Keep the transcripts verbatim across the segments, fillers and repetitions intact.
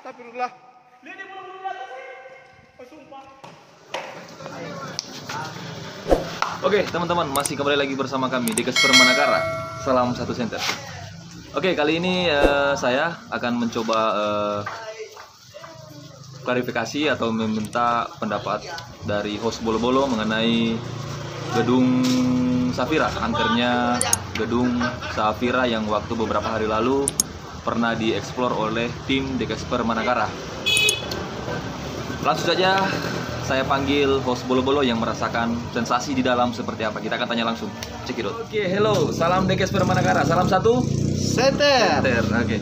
Astagfirullah. Lihat dia belum datang sih. Oh, sumpah. Oke teman-teman, masih kembali lagi bersama kami di Dekesper Manakara. Salam satu senter. Oke, kali ini uh, saya akan mencoba uh, klarifikasi atau meminta pendapat dari host Bolo-Bolo mengenai gedung Safira, angkernya gedung Safira yang waktu beberapa hari lalu pernah dieksplor oleh tim Dekesper Manakara. Langsung saja saya panggil host Bolo-Bolo yang merasakan sensasi di dalam seperti apa. Kita akan tanya langsung. Cekidot. Oke, hello. Salam Dekesper Manakara. Salam satu Senter. Senter. Oke.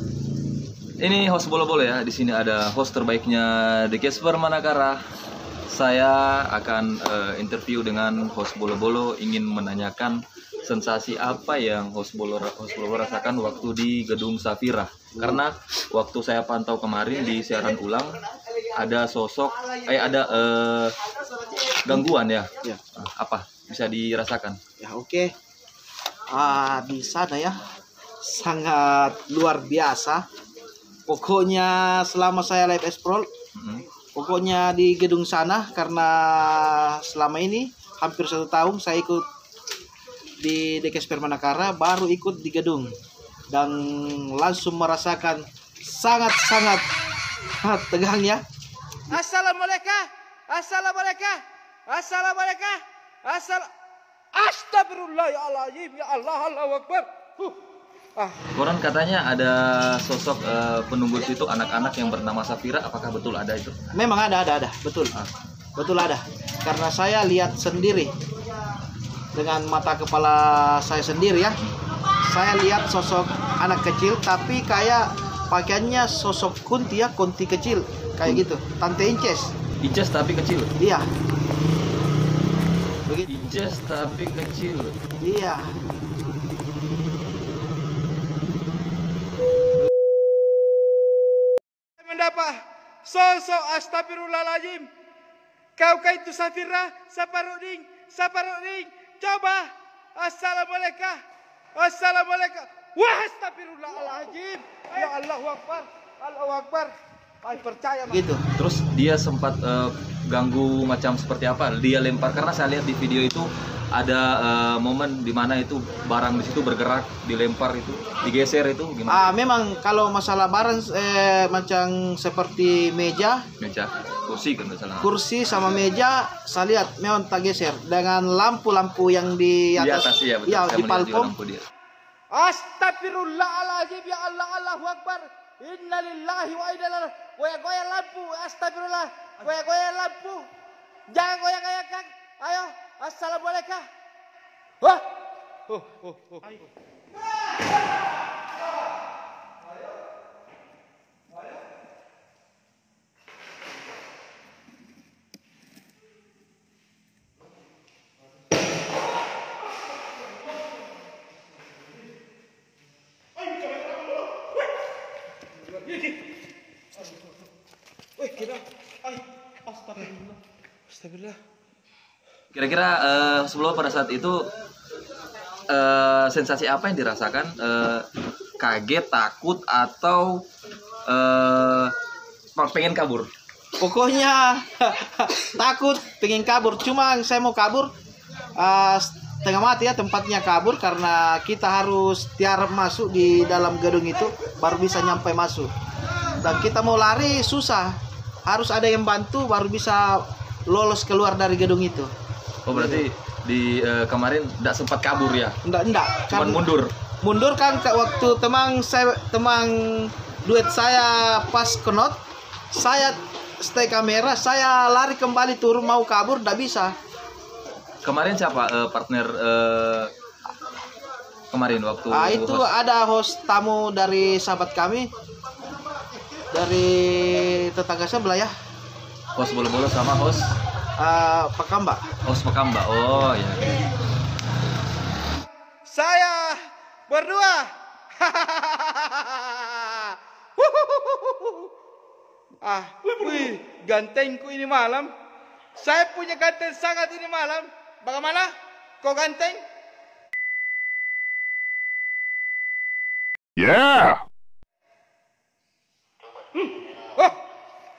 Ini host Bolo-Bolo ya. Di sini ada host terbaiknya Dekesper Manakara. Saya akan uh, interview dengan host Bolo-Bolo, ingin menanyakan sensasi apa yang host Bolo host Bolo rasakan waktu di gedung Safira. Karena waktu saya pantau kemarin di siaran ulang ada sosok eh ada uh, gangguan ya. Ya. Apa bisa dirasakan? Ya oke. Okay. Ah, di sana ya sangat luar biasa. Pokoknya selama saya live explore, mm-hmm. pokoknya di gedung sana, karena selama ini hampir satu tahun saya ikut di Dekesper Manakara, baru ikut di gedung dan langsung merasakan sangat-sangat tegangnya. Assalamualaikum, assalamualaikum, assalamualaikum, assal, astagfirullahaladzim, ya Allah, Allahu Akbar. Huh. Ah. Koran katanya ada sosok uh, penunggu situ anak-anak yang bernama Safira, apakah betul ada itu? Memang ada, ada, ada, betul, ah. betul ada. Karena saya lihat sendiri dengan mata kepala saya sendiri ya. Saya lihat sosok anak kecil, tapi kayak pakaiannya sosok kunti ya, kunti kecil, kayak hmm. gitu. Tante Inces. Inces tapi kecil. Iya. Begitu. Inces tapi kecil. Iya. Mendapat sosok astagfirullahaladzim. Kau kah itu Safira, Saparuding, Saparuding. Coba. Assalamualaikum. Assalamualaikum. Wah, astagfirullahaladzim. Ya Allahu Akbar. Allahu Akbar. Ay, percaya gitu. Terus dia sempat uh, ganggu macam seperti apa? Dia lempar, karena saya lihat di video itu ada uh, momen di mana itu barang di situ bergerak, dilempar itu, digeser itu gimana? Ah, memang kalau masalah barang eh, macam seperti meja, meja, kursi kan misalnya. Kursi sama meja saya lihat memang tak geser, dengan lampu-lampu yang di atas, di atas ya, betul. Ya, saya di palpom. Astagfirullahaladzim, ya Allah, Allahu Akbar. Innalillahi wa inna ilaihi. Goyang-goyang lampu, astagfirullah. Goyang-goyang lampu. Jangan goyang-goyang. Ayo, assalamualaikum. Wah. Oh, oh, oh. Kira-kira uh, sebelum pada saat itu uh, sensasi apa yang dirasakan? Uh, kaget, takut, atau uh, pengen kabur? Pokoknya takut, pengen kabur. Cuma saya mau kabur uh, tengah mati ya, tempatnya kabur, karena kita harus tiarap masuk di dalam gedung itu baru bisa nyampe masuk. Dan kita mau lari susah, harus ada yang bantu baru bisa lolos keluar dari gedung itu. Oh, berarti di uh, kemarin tidak sempat kabur ya? Enggak, enggak. Cuma Kan, mundur. Mundur kan ke waktu temang saya temang duet saya pas kenot, saya stay kamera, saya lari kembali turun mau kabur, enggak bisa. Kemarin siapa uh, partner uh, kemarin waktu Ah, itu host? Ada host tamu dari sahabat kami, dari tetangga sebelah ya. Host Bolo-Bolo sama host uh, Pakamba. Host Pakamba. Oh ya. Saya berdua. Ah, wih, gantengku ini malam. Saya punya ganteng sangat ini malam. Bagaimana? Kau ganteng? Yeah. Hmm.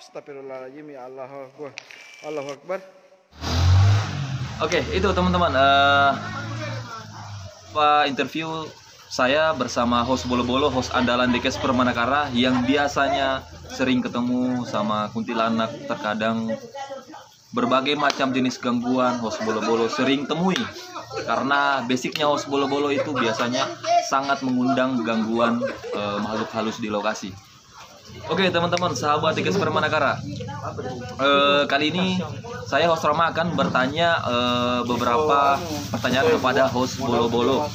Astagfirullahaladzim, ya Allah Akbar. Allahu Akbar. Oke, itu teman-teman eh Pak interview saya bersama host Bolo-Bolo, host andalan The Casper Manakara yang biasanya sering ketemu sama kuntilanak, terkadang berbagai macam jenis gangguan host Bolo-Bolo sering temui. Karena basicnya host Bolo-Bolo itu biasanya sangat mengundang gangguan eh, makhluk halus di lokasi. Oke teman-teman, sahabat The Casper Manakara, eh, kali ini saya host Rama akan bertanya eh, beberapa pertanyaan kepada host Bolo-Bolo.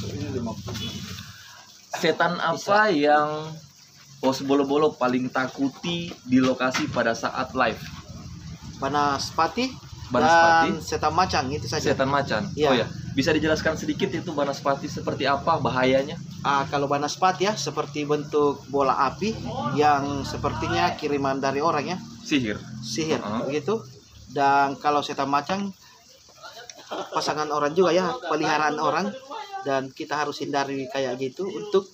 Setan apa yang host Bolo-Bolo paling takuti di lokasi pada saat live? Banaspati, Banaspati. dan setan macan, itu saja. Setan macan. Iya. Oh ya, bisa dijelaskan sedikit itu Banaspati seperti apa bahayanya? Ah, kalau Banaspati ya seperti bentuk bola api yang sepertinya kiriman dari orang ya, Sihir. sihir Uh-huh. begitu. Dan kalau setan macan pasangan orang juga ya, peliharaan orang, dan kita harus hindari kayak gitu untuk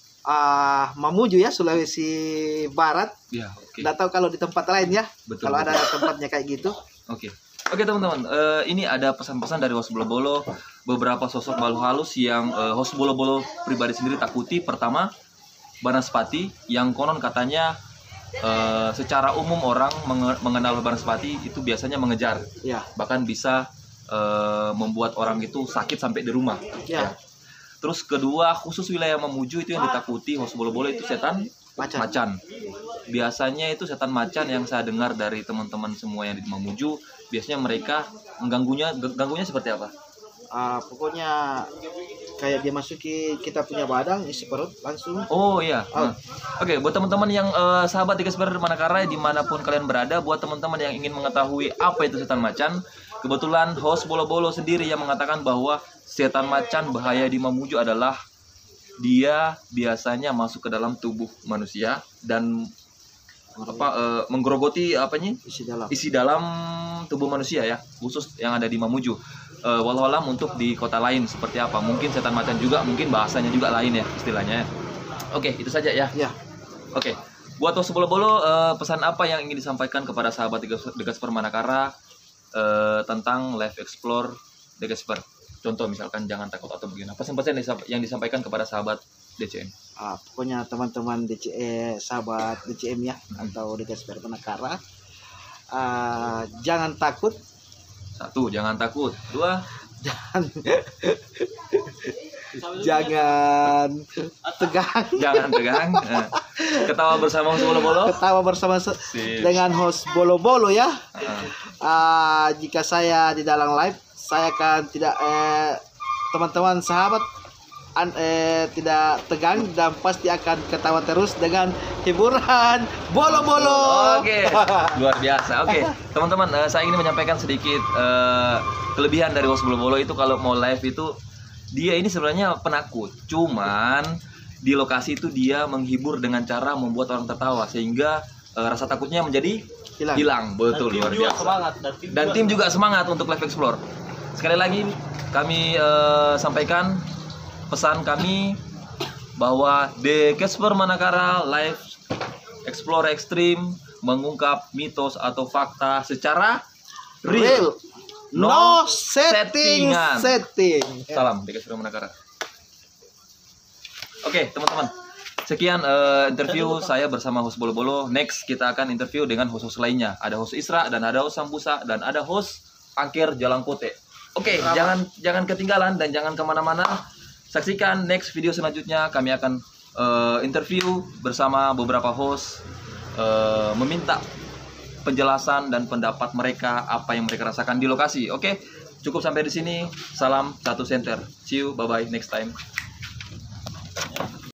ah Mamuju ya, Sulawesi Barat. Ya, oke. Nggak tahu kalau di tempat lain ya, Betul, kalau betul. ada tempatnya kayak gitu. Oke, oke teman-teman, eh, ini ada pesan-pesan dari host Bolo-Bolo, beberapa sosok makhluk halus yang eh, host Bolo-Bolo pribadi sendiri takuti. Pertama, Banaspati, yang konon katanya eh, secara umum orang menge- mengenal Banaspati itu biasanya mengejar, Ya, bahkan bisa eh, membuat orang itu sakit sampai di rumah. ya, Terus kedua, khusus wilayah Mamuju itu yang ditakuti host Bolo-Bolo itu setan macan. macan. Biasanya itu setan macan yang saya dengar dari teman-teman semua yang di Mamuju, biasanya mereka mengganggunya, ganggunya seperti apa? Ah, pokoknya kayak dia masuki kita punya badan, isi perut langsung. Oh iya. Oh. Nah, Oke, buat teman-teman yang eh, sahabat The Casper Manakara dimanapun kalian berada, buat teman-teman yang ingin mengetahui apa itu setan macan, kebetulan host Bolo-Bolo sendiri yang mengatakan bahwa setan macan bahaya di Mamuju adalah dia biasanya masuk ke dalam tubuh manusia dan apa eh, menggerogoti apanya? Isi dalam. isi dalam tubuh manusia ya, khusus yang ada di Mamuju. Uh, walau alam untuk di kota lain seperti apa, mungkin setan macan juga, mungkin bahasanya juga lain ya istilahnya ya. Oke, itu saja ya. Ya, Oke, buat host Bolo-Bolo, uh, pesan apa yang ingin disampaikan kepada sahabat The Casper Manakara uh, tentang live explore The Casper? Contoh misalkan jangan takut atau begini. Pesan-pesan yang disampaikan kepada sahabat D C M. ah, pokoknya teman-teman D C M, sahabat D C M ya, atau The Casper Manakara, ah, jangan takut, Satu, jangan takut. Dua, jangan jangan tegang, jangan tegang. Eh, Ketawa bersama host Bolo-Bolo. ketawa bersama se- Sip. dengan host Bolo-Bolo ya. Ah. Ah, jika saya di dalam live, saya akan tidak eh, teman-teman sahabat an, eh, tidak tegang dan pasti akan ketawa terus dengan hiburan Bolo-Bolo. Oke, luar biasa. Oke, teman-teman, eh, saya ingin menyampaikan sedikit eh, kelebihan dari host Bolo-Bolo itu kalau mau live itu dia ini sebenarnya penakut. Cuman di lokasi itu dia menghibur dengan cara membuat orang tertawa sehingga eh, rasa takutnya menjadi Hilang. hilang. Betul, luar biasa. Dan tim juga semangat untuk live explore. Sekali lagi kami eh, sampaikan pesan kami bahwa The Casper Manakara Live Explore Extreme mengungkap mitos atau fakta secara real. Real. No No setting, settingan. setting. Salam The Casper Manakara. Oke teman-teman, sekian eh, interview saya bersama host Bolo-Bolo. Next kita akan interview dengan host-host lainnya. Ada host Isra dan ada host Sambusa dan ada host Angker Jalangkote. Oke, jangan jangan ketinggalan dan jangan kemana-mana. Saksikan next video selanjutnya. Kami akan eh, interview bersama beberapa host, eh, meminta penjelasan dan pendapat mereka apa yang mereka rasakan di lokasi. Oke, cukup sampai di sini. Salam satu center. See you, bye bye next time.